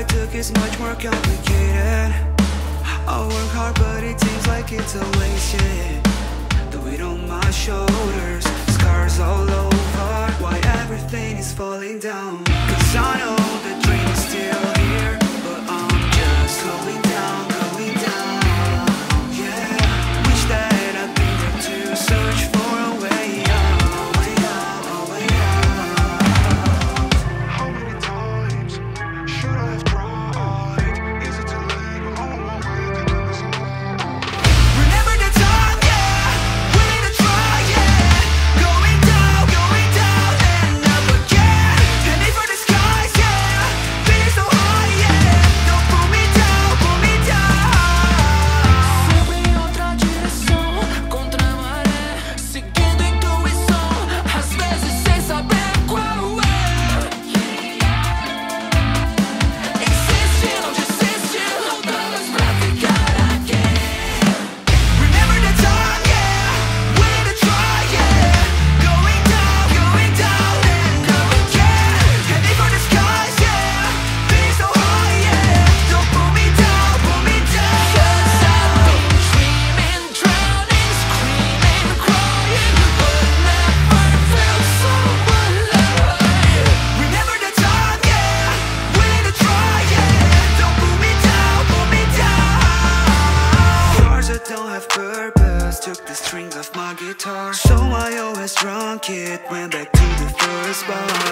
I took is much more complicated. I work hard but it seems like it's a waste, yeah. The weight on my shoulders, scars all over. Why everything is falling down? Cause I know the dream is still here, but I'm just slowing down, going down, yeah. Wish that I'd been there to search for a way out, way out, a way out. How many times should I have tried? Is it too late? I'm on my way to do this alone. Remember the time, yeah, we need to try, yeah. Going down and up again. Heading for the skies, yeah. Feeling so high, yeah. Don't pull me down, pull me down. Sempre em outra direção, contra a maré, seguindo intuição, às vezes sem saber qual é. Insiste, não desiste, lutamos pra ficar aqui. Remember the time, yeah, we need to try, yeah. Going down and up again. Heading for the skies, yeah. Feeling so high, yeah. Don't pull me down, pull me down. 'Cause I've been dreaming, drowning, screaming, crying, but never felt so alive. Remember the time, yeah, we need to try, yeah. Don't pull me down, pull me down. Stars that don't have purpose took the strings off my guitar, so I always drunk it, went back to the first bar.